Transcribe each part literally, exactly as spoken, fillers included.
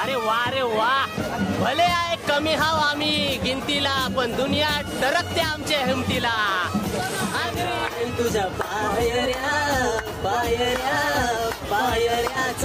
अरे वा रे वा, भले आहे कमी हाव आम्ही गिनतीला, पण दुनिया टरकते आमच्या हिमतीला. तुझ्या पायऱ्या पायऱ्या पायऱ्याच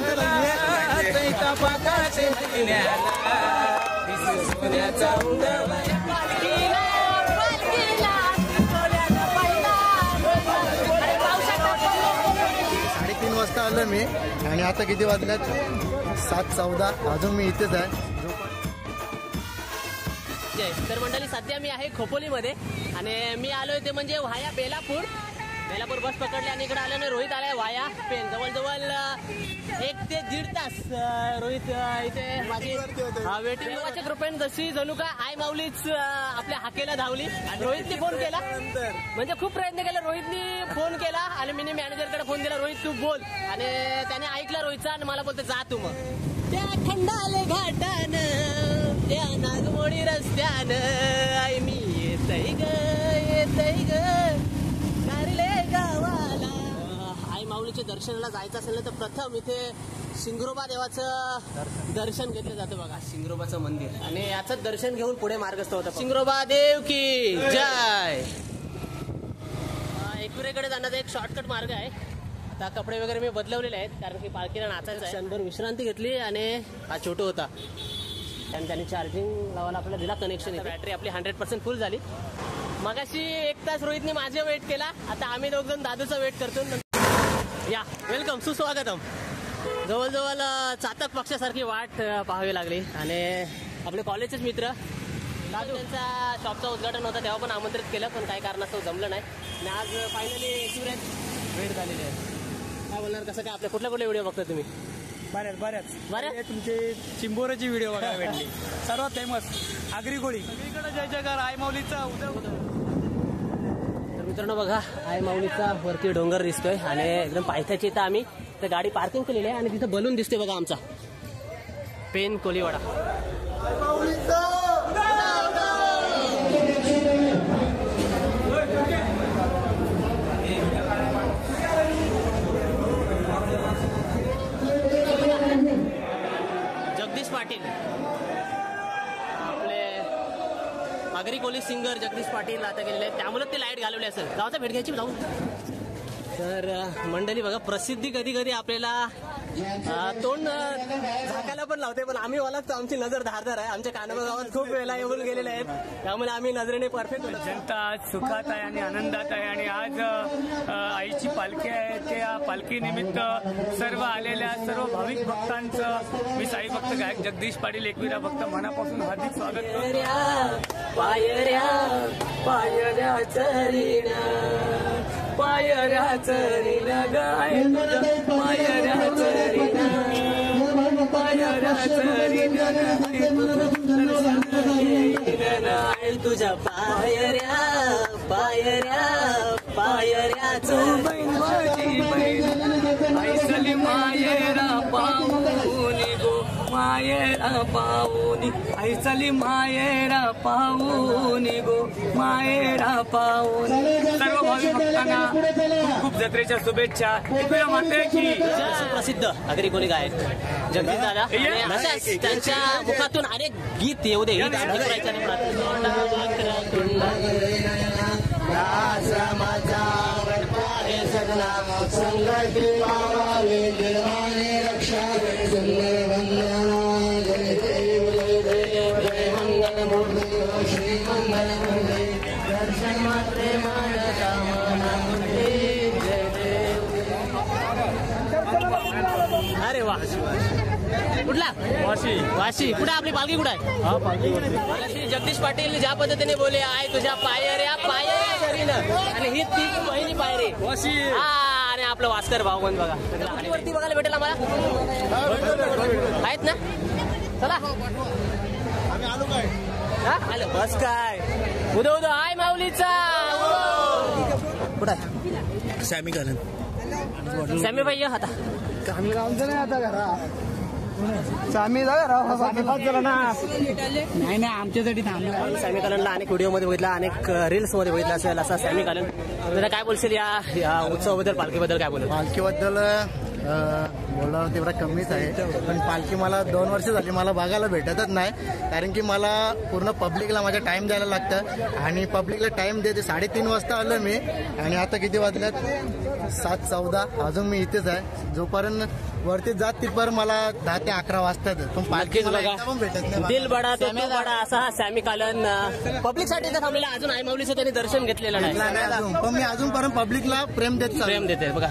साडेतीन वाजता आलं मी आणि आता किती वाजल्यात? सात चौदा. अजून मी इथेच आहे. तर मंडळी सध्या मी आहे खोपोलीमध्ये आणि मी आलोय ते म्हणजे व्हाया बेलापूर. बेलापूर बस पकडली आणि इकडे आलो ना. रोहित आलाय व्हाया पेन. जवळजवळ एक ते दीड तास रोहित इथे माझी वेटिंग कृपेन जशी जणू का आय माऊलीच आपल्या हाकेला धावली. रोहितने फोन केला, म्हणजे खूप प्रयत्न केला. रोहितने फोन केला आणि मी मॅनेजरकडे फोन दिला, रोहित तू बोल. आणि त्याने ऐकला रोहितचा आणि मला बोलते जा तू. मग त्या खंडाले घाटान त्या नागमोडी रस्त्यानं आई मी येतय ग येतय ग कारले गावाला. आई माऊलीच्या दर्शनाला जायचं असेल ना तर प्रथम इथे शिंगरोबा देवाचं दर्शन घेतलं जातं बघा. शिंगरोबाचं मंदिर आणि याचं दर्शन घेऊन पुढे मार्गस्थ होतं. शिंगरोबा देव की जय. एकविरेकडे जाण्याचा एक शॉर्टकट मार्ग आहे. आता कपडे वगैरे मी बदलवलेले आहेत कारण की पालखीला नाचायचं आहे. क्षणभर विश्रांती घेतली आणि हा छोटू होता आणि त्याने चार्जिंग लावायला आपल्याला दिला कनेक्शन. बॅटरी आपली हंड्रेड पर्सेंट फुल झाली. मगाशी एक तास रोहितने माझे वेट केला. आता आम्ही दोघ जण दादूचा वेट करतो. या वेलकम सुस्वागतम. जवळजवळ चातक पक्षासारखी वाट पाहावी लागली आणि आपले कॉलेजचेच मित्र दादू त्यांचा शॉपचा उद्घाटन होता तेव्हा पण आमंत्रित केलं, पण काही कारणास्तव जमलं नाही. आणि आज फायनली सुरेश वेट झालेली आहे. काय बोलणार, कसं काय आपल्या कुठल्या कुठल्या व्हिडिओ बघता तुम्ही? बऱ्याच बऱ्याच बऱ्याच तुमचे चिंबोराची व्हिडिओ बघायला भेटली. सर्वात फेमस आगरी कोळी. सगळीकडे जय जयकार आय माऊलीचा उदय. तर मित्रांनो बघा आय माऊलीचा वरती डोंगर दिसतोय आणि एकदम पायथ्याची इथं आम्ही तर गाडी पार्किंग केलेली आहे आणि तिथं बलून दिसतोय बघा आमचा पेन कोलीवाडा. जगदीश पाटील आपले आगरी कोली सिंगर जगदीश पाटील आता गेलेले आहेत त्यामुळे ते लाईट घालवले असेल. गावाचा भेट घ्यायची जाऊन. तर मंडळी बघा प्रसिद्धी कधी कधी आपल्याला तोंड झाकायला पण लावते, पण आम्ही ओळखतो आमची नजर धारदार आहे. आमच्या कानाबा गावात खूप वेळेला येऊन गेलेले आहेत त्यामुळे आम्ही नजरेने परफेक्ट. जनता आज सुखात आहे आणि आनंदात आहे आणि आज आईची पालखी आहे. त्या पालखी निमित्त सर्व आलेल्या सर्व भाविक भक्तांचं मी साई भक्त गायक जगदीश पाटील एकविरा भक्त मनापासून हार्दिक स्वागत करतो. पायऱ्या पायऱ्या चरीना पायऱ्या चरीना गाय पायऱ्या चरीना पायऱ्या चरीना तुझ्या पायऱ्या पायऱ्या पायऱ्या माझी बहीण ऐसली मायेरा पाऊनी गो मायेरा पाऊनी ऐसली मायेरा पाऊनी गो मायेरा पाऊनी. सर्व भाविक भक्तांना खूप खूप जत्रेच्या शुभेच्छा. एकविरा माते की प्रसिद्ध आगरी कोली गायक जगदीश दादा त्यांच्या मुखातून अनेक गीत येऊ दे. अरे वा कुठला वाशी वाशी कुठे आपली पालखी कुठे आहे? हा पालखी जगदीश पाटील ज्या पद्धतीने बोले आहे तुझ्या पायऱ्या पायऱ्या करीन आणि ही तीच पहिली पायरी वाशी. हा आणि आपलं वास्कर भाऊ पण बघा वरती बघायला भेटेल आम्हाला आहेत ना. चला आम्ही आलो काय आलं बस काय उदो उदो आय माऊलीचा कुठं आहे? सॅमी घालन सॅमी भाई आता आम्ही गावचं नाही आता घरा आम्ही झाला ना. नाही नाही आमच्यासाठी थांबलो. सॅमी कलनला अनेक व्हिडिओमध्ये बघितला अनेक रील्स मध्ये बघितला असेल असा सॅमी कलन. काय बोलशील या उत्सवाबद्दल पालखीबद्दल काय बोल? पालखीबद्दल बोलावं तेवढा कमीच आहे. पण पालखी मला दोन वर्ष झाली मला बघायला भेटतच नाही, कारण की मला पूर्ण पब्लिकला माझा टाईम द्यायला लागतं आणि पब्लिकला टाईम देते. साडेतीन वाजता आलो मी आणि आता किती वाजल्यात सात चौदा अजून मी इथेच आहे. जोपर्यंत वरती जात तिथपर्यंत मला दहा ते अकरा वाजतात. पण पालखी मला एकदा पण भेटत नाही. दिल बडा तो तू बडा असा हा सॅमी कालन पब्लिक साठी थांबलेला. अजून आई माऊलीचं त्यांनी दर्शन घेतलेलं नाही अजून, पण मी अजूनपर्यंत पब्लिकला प्रेम देत प्रेम देते बघा.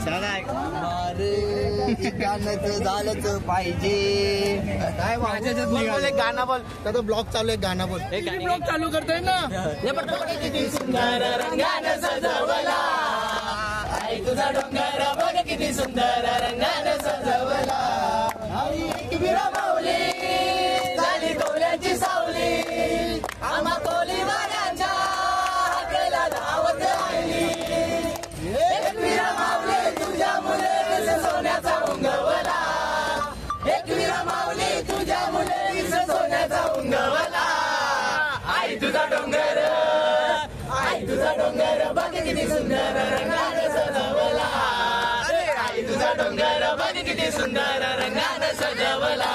झालंच पाहिजे काय गाणं बोल. त्याचा ब्लॉग चालू आहे. गाणं बोल. ब्लॉग चालू करतोय ना. किती सुंदर रंगानं सजवला आई तुझा डोंगर बघ किती सुंदर रंगानं सजवला. एकविरा माऊली झाली कोल्याची सावली आम्हा कोलीवाड्यांच्या हाकेला धावत आली. एकविरा माऊली तुझ्या मुले सोन्याचा उंगवला. एकविरा माऊली तुझ्या मुले सोन्याचा उंगवला. आई तुझा डोंगर आई तुझा डोंगर बघ किती सुंदर रंगानं सजवला. आई तुझा डोंगर बघ किती सुंदर रंगानं सजवला.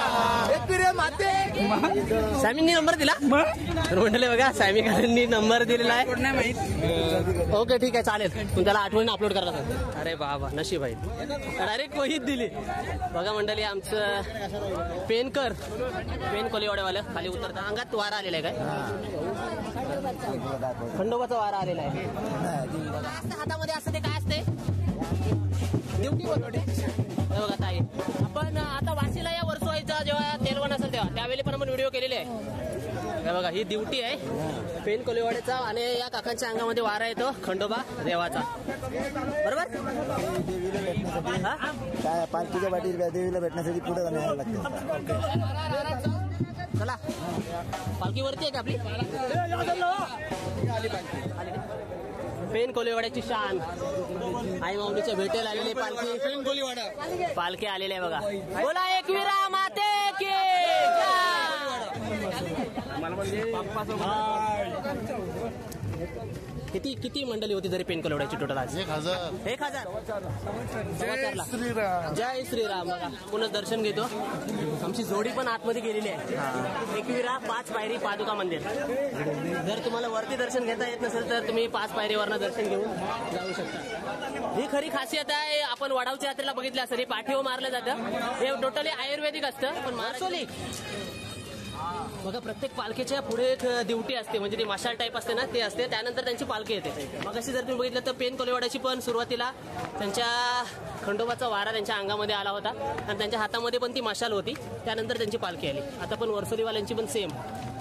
सॅमींनी नंबर दिला रोंडले बघा. सॅमी काकांनी नंबर दिलेला आहे. ओके ठीक आहे चालेल. तुम्ही त्याला आठवण अपलोड करा. अरे बाबा नशीब आहे. डायरेक्ट वहीत दिली बघा मंडळी. आमचं पेनकर पेन कोलीवाडेवालं खाली उतरता. अंगात वारा आलेला आहे काय? खंडोबाचा वारा आलेला आहे. हातामध्ये असतं ते काय असते ड्युटी बघा ताई. आपण आता वाशीला या वर्सोईचा जेव्हा तेलवण असेल तेव्हा त्यावेळी पण आपण व्हिडिओ केलेले आहे. बघा ही ड्युटी आहे पेन कोलीवाडेचा आणि या काकांच्या अंगामध्ये वारा येतो खंडोबा देवाचा. बरोबर काय पालखीच्या पाठी देवीला भेटण्यासाठी पुढे जायला लागतं. चला पालखी वरती आहे का आपली? पेन कोलीवाड्याची शान आई माऊलीच्या भेटेला आलेली पालखी. पेन कोलीवाडा पालखी आलेली आहे बघा. बोला एकविरा माते की किती किती मंडळी होती तरी पेन कोलीवाड्याची टोटल आज? एक हजार एक हजार जय श्रीराम. जय श्रीराम. बघा पुन्हा दर्शन घेतो. आमची जोडी पण आतमध्ये गेलेली आहे. एकविरा पाच पायरी पादुका मंदिर. जर तुम्हाला वरती दर्शन घेता येत नसेल तर तुम्ही पाच पायरीवरनं दर्शन घेऊन जाऊ शकता. ही खरी खासियत आहे. आपण वडावच्या यात्रेला बघितलं असेल पाठीवर मारलं जातं. हे टोटली आयुर्वेदिक असतं. पण महाराष्ट्राली बघा प्रत्येक पालखीच्या पुढे एक ड्युटी असते म्हणजे ती माशाल टाईप असते ना ते असते. त्यानंतर त्यांची पालखी येते. मग अशी जर तुम्ही बघितलं तर पेन कोलीवाड्याची पण सुरुवातीला त्यांच्या खंडोबाचा वारा त्यांच्या अंगामध्ये आला होता आणि त्यांच्या हातामध्ये पण ती मशाल होती. त्यानंतर त्यांची पालखी आली. आता पण वर्सोलीवाल्यांची पण सेम.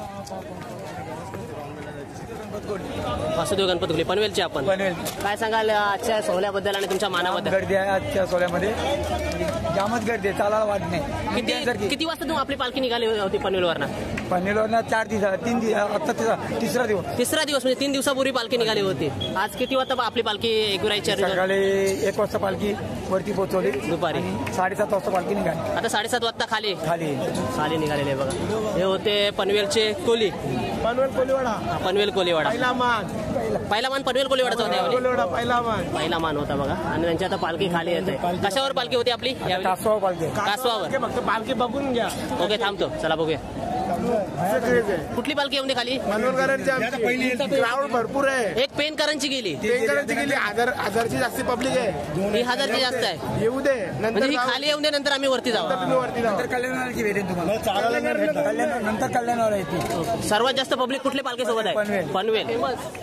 वासुदेव गणपत घुले पनवेलचे आपण. पनवेल काय सांगाल आजच्या सोहळ्याबद्दल आणि तुमच्या मानाबद्दल? गर्दी आहे आजच्या सोहळ्यामध्ये. जामच गर्दी आहे. चालायला वाट नाही. किती किती वाजता तुम्ही आपली पालखी निघाली होती पनवेलवरनं? पनवेलवरनं चार दिवस तीन दिवस आता तिसरा दिवस तिसरा दिवस म्हणजे तीन दिवसापूर्वी पालखी निघाली होती. आज किती वाजता आपली पालखी एकविराईच्या? सकाळी एक वाजता पालखी वरती पोहोचवली. दुपारी साडेसात वाजता पालखी निघाली. आता साडेसात वाजता खाली खाली खाली निघालेले बघा. हे होते पनवेलचे कोली. पनवेल कोलीवाडा पनवेल कोलीवाडा पहिला मान पहिला मान पनवेल कोलीवाडाचा होता. कोलीवाडा पहिला मान पहिला मान होता बघा. आणि त्यांची आता पालखी खाली येते. कशावर पालखी होती आपली? कासवा पालखी. कासवावर. फक्त पालखी बघून घ्या. ओके थांबतो. चला बघूया कुठली पालखी येऊन दे खाली. क्राऊड भरपूर आहे. एक पेनकरांची गेली. पेनकरांची गेली. हजार हजारची जास्ती पब्लिक आहे. ही हजारची जास्त आहे. येऊ दे म्हणजे ही खाली येऊन दे नंतर आम्ही वरती जाऊ. वरती जाऊ. कल्याणवारची भेटेल तुम्हाला. नंतर कल्याणवार येते. सर्वात जास्त पब्लिक कुठल्या पालखी सोबत आहे? पनवेल. पनवेल.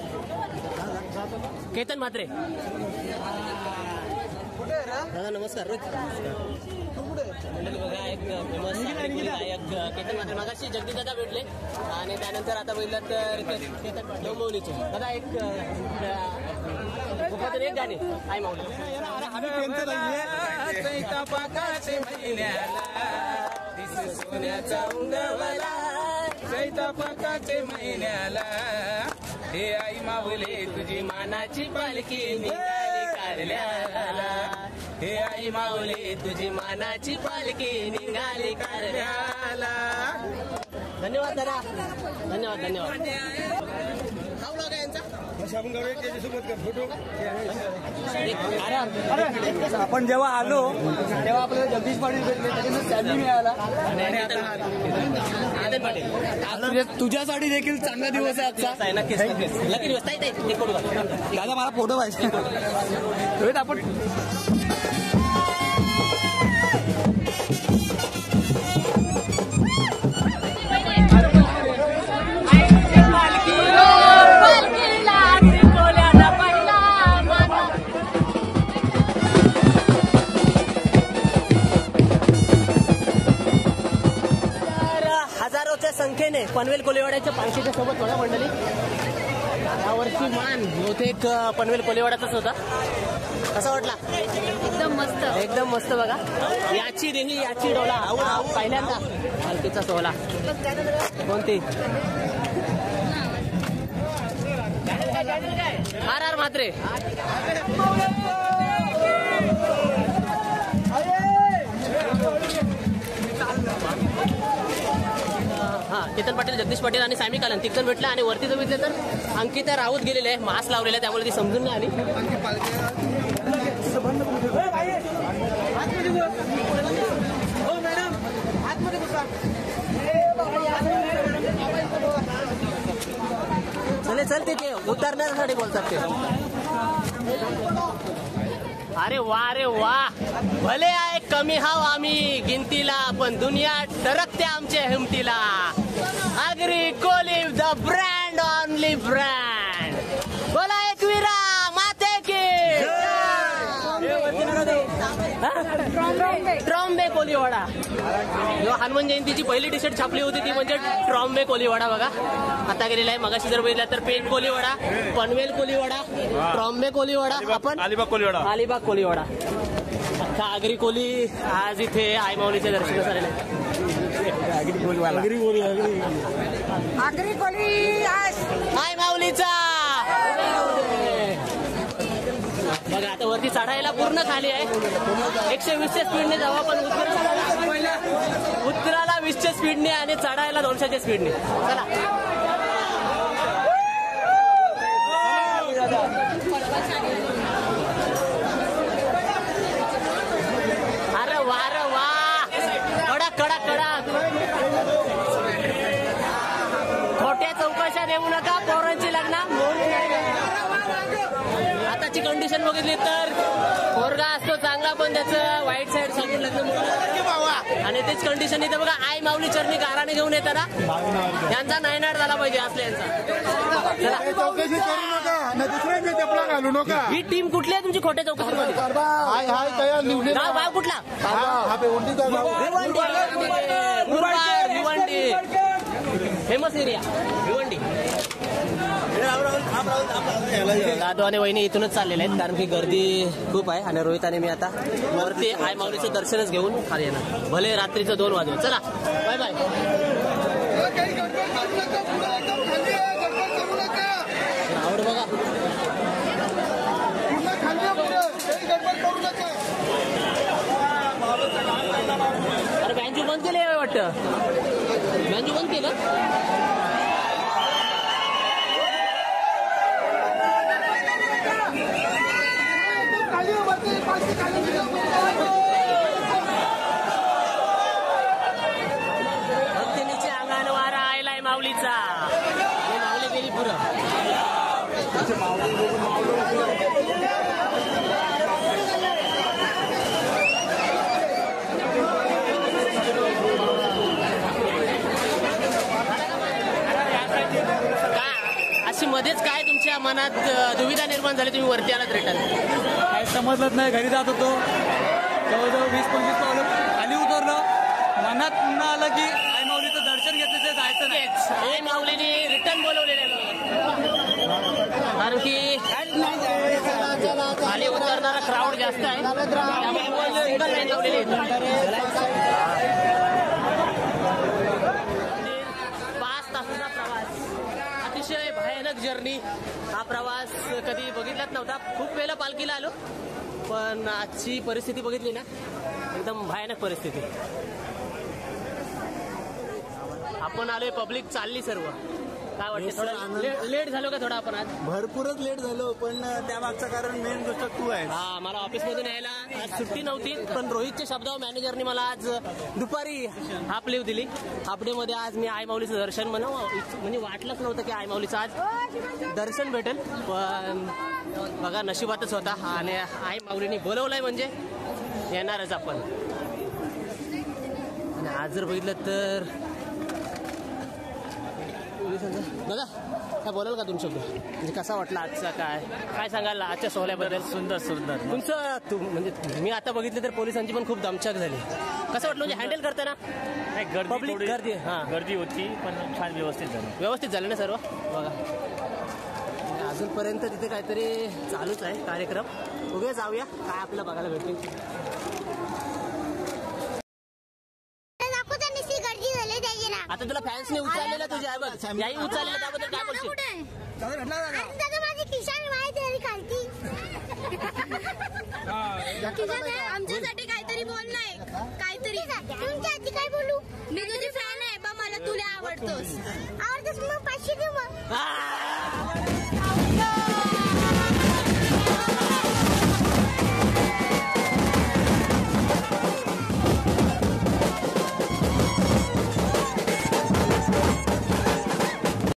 केतन म्हात्रे दादा नमस्कार. बघा एक फेमस गायक केतन म्हात्रे मगाशी जगदीश दादा भेटले आणि त्यानंतर आता बघितलं तर केतन डोंबिवलीचे दादा एक एक गाणे आई माऊली. चैतापाकाचे महिन्याला हे आई माऊली तुझी मानाची पालखी निघाली कारल्याला. हे आई माऊली तुझी मानाची पालखी निघाली कारल्याला. धन्यवाद दादा. धन्यवाद धन्यवाद. हा व्लॉग आहे यांचा. आपण जेव्हा आलो तेव्हा आपल्याला जगदीश पाटील भेटले, त्याच्यानं सॅल्यू मिळाला. तुझ्यासाठी देखील चांगला दिवस आहे आजचा. नक्कीच लकी दिवस. ताई ताई ते फोटो काढ. दादा मला फोटो पाहिजे. रोहित आपण हजारोच्या संख्येने पनवेल कोलिवाड्याच्या पालखीच्या सोबत बघा मंडळी. यावर्षी मान बहुतेक पनवेल कोलिवाड्याचाच होता. कसा वाटला? एकदम मस्त एकदम मस्त बघा. याची देही याची डोला हा पहिल्यांदा पालखीचा सोहळा. कोणती? R R Mhatre. हा केतन पाटील, जगदीश पाटील आणि सॅमी कालन तिकडून भेटला. आणि वरती जर बघितलं तर अंकिता राऊत गेलेले आहे, मास्क लावलेला आहे, त्यामुळे ती समजून नाही आली. चले चल ते उतरण्यासाठी बोलतात ते. अरे वा रे वा. भले आहे कमी हाव आम्ही गिनतीला, पण दुनिया टरकते आमच्या हिमतीला. आगरी कोलिव द ब्रँड ऑनली ब्रँड. बोला एकवीरा माते की ट्रॉम्बे कोलिवाडा. जेव्हा हनुमान जयंतीची पहिली टी शर्ट छापली होती ती म्हणजे ट्रॉम्बे कोलिवाडा बघा. आता गेलेला आहे. मगाशी जर बघितला तर पेठ कोलिवाडा, पनवेल कोलिवाडा, ट्रॉम्बे कोलिवाडा, आपण अलिबाग कोलिवाडा अलिबाग कोलिवाडा. अख्खा आगरी कोली आज इथे आई माऊलीच्या दर्शनास आलेले आहे. आगरी कोली आई माऊलीचा बघा. आता वरती चढायला पूर्ण खाली आहे. एकशे वीसच्या स्पीडने जावा, पण उतरायला उतराला वीसच्या स्पीडने आणि चढायला दोनशेच्या स्पीडने. चला अरे वा रे वा. कडक कडक कडक. खोट्या चौकशा देऊ नका पोरांची लग्न. आताची कंडिशन बघितली तर पोरगा असतो चांगला, पण त्याचं वाईट साईड सांगून लग्न आणि तेच कंडिशन इथे बघा. आई माऊली चरणी गाराने घेऊन येताना यांचा नायनाट झाला पाहिजे असल्यांचा. ही टीम कुठली आहे तुमची खोट्या चौकशीमध्ये? गाव गाव कुठला? भिवंडी. Famous area Bhiwandi. दादू आणि वहिनी इथूनच चाललेले आहेत, कारण की गर्दी खूप आहे. आणि रोहित आणि मी आता वरती आई माऊलीचं दर्शनच घेऊन खाली येणार. भले रात्रीचं दोन वाजून. चला बाय बाय. आवड बघा. अरे बँजू बंद केले वाटतं. बँजू बंद केलं. भक्तिनीचे अंगण वारा आयलाय माऊलीचा. माऊली गेली पुरं. अशी मध्येच काय तुमच्या मनात दुविधा निर्माण झाली, तुम्ही वरती आलात रिटर्न? काय समजलंच नाही. घरी जात होतो, जवळजवळ वीस पंचवीस पावलं खाली उतरलं. मनात पुन्हा आलं की आई माऊलीचं दर्शन घेतलं जायचं नाही. आई माऊलीने रिटर्न बोलवलेलं कारण की खाली उतरणारा क्राऊड जास्त आहे, त्यामुळे सिंगल लाईन लावलेली आहे. पाच तासाचा प्रवास, अतिशय भयानक जर्नी. हा प्रवास कधी बघितलाच नव्हता. खूप वेळेला पालखीला आलो, पण आजची परिस्थिती बघितली ना, एकदम भयानक परिस्थिती. आपण आलोय, पब्लिक चालली सर्व. काय वाटतं Yes, sir, थोडं आनंद. ले- लेट झालो का थोडा आपण आज भरपूरच लेट झालो पण त्यामागचं कारण मेन गोष्ट तू आहे. हा मला ऑफिसमधून यायला आज सुट्टी नव्हती पण रोहितच्या शब्दावर मॅनेजरनी मला आज दुपारी हाफ लीव दिली. हाफ डे मध्ये आज मी आई माऊलीचं दर्शन म्हणा म्हणजे वाटलंच नव्हतं की आई माऊलीचं आज दर्शन भेटेल पण बघा नशिबातच होता आणि आई माऊलीनी बोलवलंय म्हणजे येणारच आपण. आणि आज जर बघितलं तर बघा काय बोलाल का तुमचं म्हणजे कसा वाटला आजचा काय काय सांगाल आजच्या सोहळ्याबद्दल? सुंदर सुंदर तुमचं तू म्हणजे मी आता बघितलं तर पोलिसांची पण खूप दमछाक झाली. कसं वाटलं म्हणजे हँडल करताना? नाही गर्दी Public थोडी- गर्दी, हां. गर्दी होती पण छान व्यवस्थित झालं. व्यवस्थित झालं ना सर्व? बघा आणि अजूनपर्यंत तिथे काहीतरी चालूच आहे कार्यक्रम. बघूया जाऊया काय आपल्याला बघायला भेटेल. आता तुला फॅन्सने उचललेला तुझ्या आहे बघ याही उचललेला त्याबद्दल काय बोलशील? आमच्यासाठी काहीतरी बोल नाही काहीतरी तुमच्यासाठी काय बोलू मी तुझी फॅन आहे पण मला तुला आवडतोस आवडतोस मग पाचशे देऊ मग